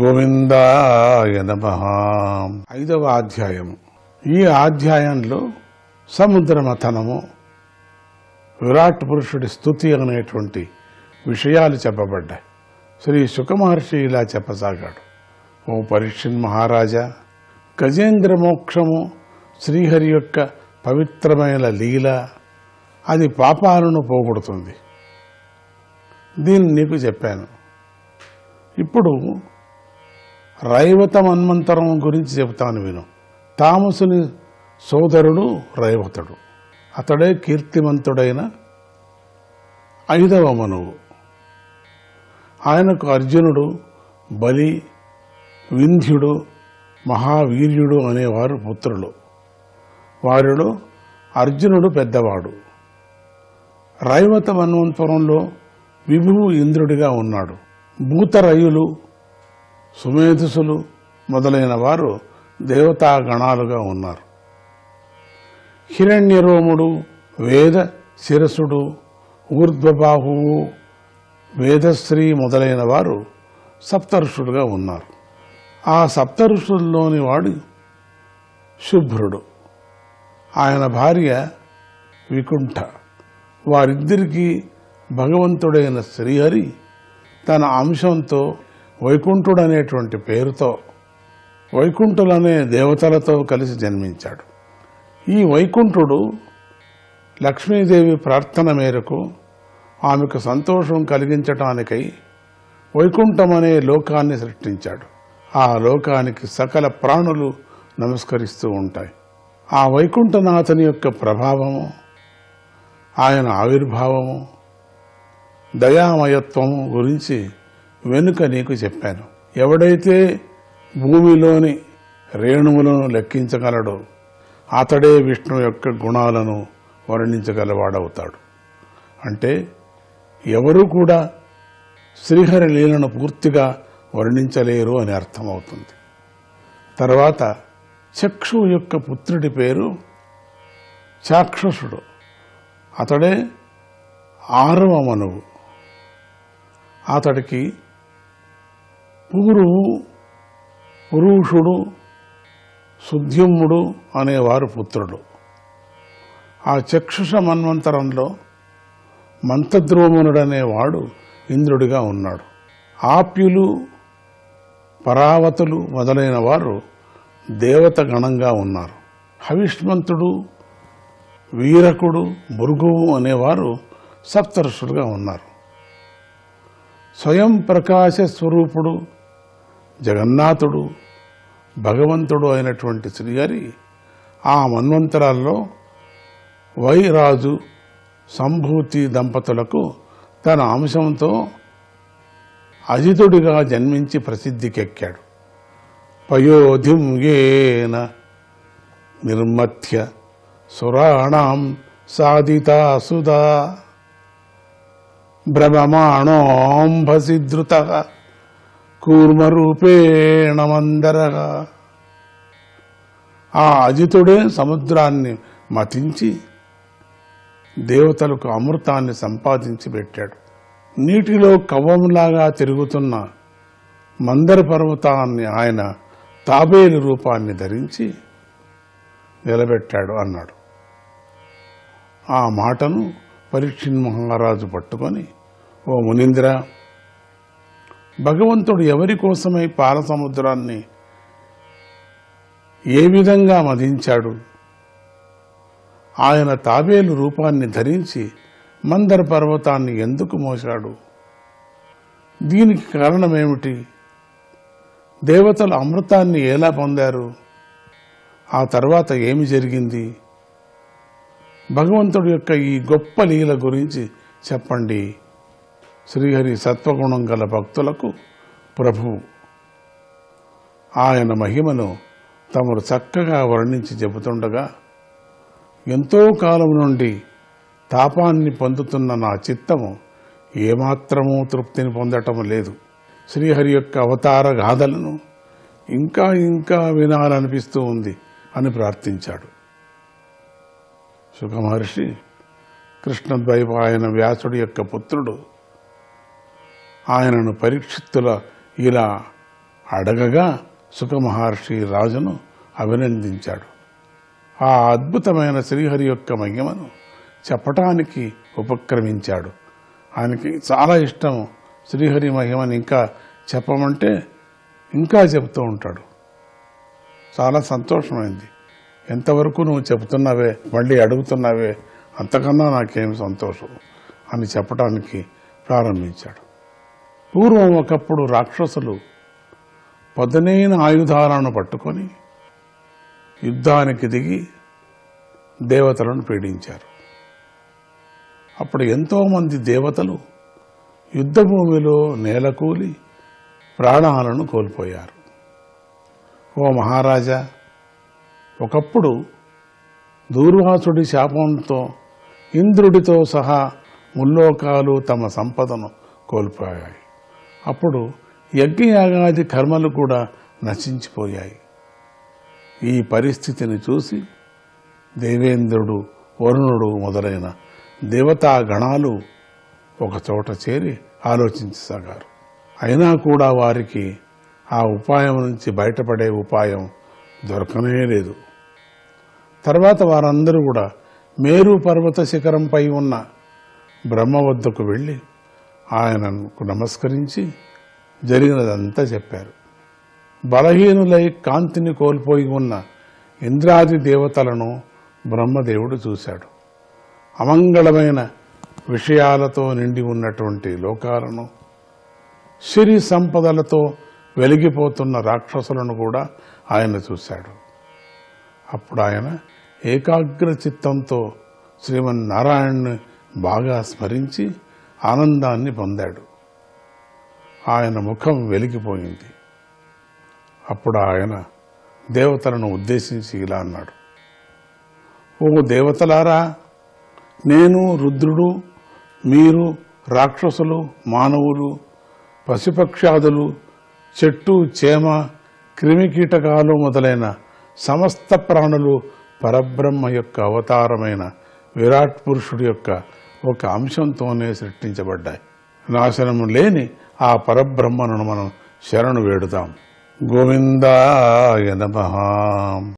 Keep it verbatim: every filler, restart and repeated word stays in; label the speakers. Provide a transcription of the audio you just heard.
Speaker 1: గోవిందాయ నమః. ఐదవ అధ్యాయము. ఈ అధ్యాయంలో సముద్ర మథనము, విరాట్ పురుషుడి స్తుతి అనేటువంటి విషయాలు చెప్పబడ్డాయి. శ్రీ శుకమహర్షి ఇలా చెప్పసాగాడు. ఓ పరీక్షిత్ మహారాజా, గజేంద్ర మోక్షము శ్రీహరి యొక్క పవిత్రమైన లీల. అది పాపాలను పోగొడుతుంది. దీన్ని నీకు చెప్పాను. ఇప్పుడు రైవత మన్వంతరం గురించి చెబుతాను విను. తామసుని సోదరుడు రైవతుడు. అతడే కీర్తిమంతుడైన ఐదవ మనువు. ఆయనకు అర్జునుడు, బలి, వింధ్యుడు, మహావీర్యుడు అనేవారు పుత్రులు. వారిలో అర్జునుడు పెద్దవాడు. రైవత మన్వంతరంలో విభువు ఇంద్రుడిగా ఉన్నాడు. భూతరయులు, సుమేధసులు మొదలైన వారు దేవతాగణాలుగా ఉన్నారు. హిరణ్యరోముడు, వేద శిరసుడు, ఊర్ధ్వబాహువు, వేదశ్రీ మొదలైన వారు సప్తఋషులుగా ఉన్నారు. ఆ సప్తఋషుల్లోని వాడు శుభ్రుడు. ఆయన భార్య వికుంఠ. వారిద్దరికీ భగవంతుడైన శ్రీహరి తన అంశంతో వైకుంఠుడనేటువంటి పేరుతో వైకుంఠులనే దేవతలతో కలిసి జన్మించాడు. ఈ వైకుంఠుడు లక్ష్మీదేవి ప్రార్థన మేరకు ఆమెకు సంతోషం కలిగించటానికై వైకుంఠమనే లోకాన్ని సృష్టించాడు. ఆ లోకానికి సకల ప్రాణులు నమస్కరిస్తూ ఉంటాయి. ఆ వైకుంఠనాథుని యొక్క ప్రభావము, ఆయన ఆవిర్భావము, దయామయత్వము గురించి వెనుక నీకు చెప్పాను. ఎవడైతే భూమిలోని రేణువులను లెక్కించగలడో అతడే విష్ణు యొక్క గుణాలను వర్ణించగలవాడవుతాడు. అంటే ఎవరూ కూడా శ్రీహరి లీలను పూర్తిగా వర్ణించలేరు అని అర్థమవుతుంది. తర్వాత చక్షు యొక్క పుత్రుడి పేరు చాక్షుషుడు. అతడే ఆరవ మనువు. అతడికి పూరువు, పురుషుడు, సుద్యుమ్నుడు అనేవారు పుత్రుడు. ఆ చక్షుష మన్వంతరంలో మంతద్రోమునుడనేవాడు ఇంద్రుడిగా ఉన్నాడు. ఆప్యులు, పరావతులు మొదలైన వారు దేవత గణంగా ఉన్నారు. హవిష్మంతుడు, వీరకుడు, భృగువు అనేవారు సప్తఋషులుగా ఉన్నారు. స్వయం ప్రకాశ స్వరూపుడు, జగన్నాథుడు, భగవంతుడు అయినటువంటి శ్రీహరి ఆ మన్వంతరాల్లో వైరాజు, సంభూతి దంపతులకు తన అంశంతో అజితుడిగా జన్మించి ప్రసిద్ధికెక్కాడు. పయోధిం ఏన నిర్మథ్య సురాణాం సాధితా సుధా భ్రమమాణోంభసిధృత కూర్మరూపేణ మందరః. ఆ అజితుడే సముద్రాన్ని మతించి దేవతలకు అమృతాన్ని సంపాదించి పెట్టాడు. నీటిలో కవ్వంలాగా తిరుగుతున్న మందర పర్వతాన్ని ఆయన తాబేలు రూపాన్ని ధరించి నిలబెట్టాడు అన్నాడు. ఆ మాటను పరీక్షిత్ మహారాజు పట్టుకొని, ఓ మునీంద్ర, భగవంతుడు ఎవరి కోసమై పాల సముద్రాన్ని ఏ విధంగా మదించాడు? ఆయన తాబేలు రూపాన్ని ధరించి మందర పర్వతాన్ని ఎందుకు మోశాడు? దీనికి కారణమేమిటి? దేవతలు అమృతాన్ని ఎలా పొందారు? ఆ తర్వాత ఏమి జరిగింది? భగవంతుడి యొక్క ఈ గొప్ప లీల గురించి చెప్పండి. శ్రీహరి సత్వగుణం గల భక్తులకు ప్రభువు. ఆయన మహిమను తమరు చక్కగా వర్ణించి చెబుతుండగా ఎంతో కాలం నుండి తాపాన్ని పొందుతున్న నా చిత్తము ఏమాత్రమూ తృప్తిని పొందటం లేదు. శ్రీహరి యొక్క అవతార గాథలను ఇంకా ఇంకా వినాలనిపిస్తూ ఉంది అని ప్రార్థించాడు. శుకమహర్షి కృష్ణద్వైపాయన వ్యాసుడి యొక్క పుత్రుడు. ఆయనను పరీక్షిత్తుల ఇలా అడగగా సుఖమహర్షి రాజును అభినందించాడు. ఆ అద్భుతమైన శ్రీహరి యొక్క మహిమను చెప్పటానికి ఉపక్రమించాడు. ఆయనకి చాలా ఇష్టం శ్రీహరి మహిమని ఇంకా చెప్పమంటే ఇంకా చెప్తూ ఉంటాడు. చాలా సంతోషమైంది. ఎంతవరకు నువ్వు చెప్తున్నావే, మళ్ళీ అడుగుతున్నావే, అంతకన్నా నాకేం సంతోషం అని చెప్పడానికి ప్రారంభించాడు. పూర్వం ఒకప్పుడు రాక్షసులు పదునైన ఆయుధాలను పట్టుకొని యుద్ధానికి దిగి దేవతలను పీడించారు. అప్పుడు ఎంతోమంది దేవతలు యుద్ధభూమిలో నేలకూలి ప్రాణాలను కోల్పోయారు. ఓ మహారాజా, ఒకప్పుడు దూర్వాసుడి శాపంతో ఇంద్రుడితో సహా ముల్లోకాలు తమ సంపదను కోల్పోయాయి. అప్పుడు యజ్ఞయాగాది కర్మలు కూడా నశించిపోయాయి. ఈ పరిస్థితిని చూసి దేవేంద్రుడు, వరుణుడు మొదలైన దేవతా గణాలు ఒకచోట చేరి ఆలోచించసాగారు. అయినా కూడా వారికి ఆ ఉపాయం నుంచి బయటపడే ఉపాయం దొరకనే లేదు. తర్వాత వారందరూ కూడా మేరు పర్వత శిఖరంపై ఉన్న బ్రహ్మ వద్దకు వెళ్ళి ఆయనకు నమస్కరించి జరిగినదంతా చెప్పారు. బలహీనులై కాంతిని కోల్పోయి ఉన్న ఇంద్రాది దేవతలను బ్రహ్మదేవుడు చూశాడు. అమంగళమైన విషయాలతో నిండి ఉన్నటువంటి లోకాలను, సిరి సంపదలతో వెలిగిపోతున్న రాక్షసులను కూడా ఆయన చూశాడు. అప్పుడు ఆయన ఏకాగ్ర చిత్తంతో శ్రీమన్నారాయణ్ణి బాగా స్మరించి ఆనందాన్ని పొందాడు. ఆయన ముఖం వెలిగిపోయింది. అప్పుడు ఆయన దేవతలను ఉద్దేశించి ఇలా అన్నాడు: ఓ దేవతలారా, నేను, రుద్రుడు, మీరు, రాక్షసులు, మానవులు, పశుపక్షాదులు, చెట్టు చేమ, క్రిమికీటకాలు మొదలైన సమస్త ప్రాణులు పరబ్రహ్మ యొక్క అవతారమైన విరాట్ పురుషుడి యొక్క ఒక అంశంతోనే సృష్టించబడ్డాయి. నాశనము లేని ఆ పరబ్రహ్మను మనం శరణు వేడుదాం. గోవిందాయ నమః.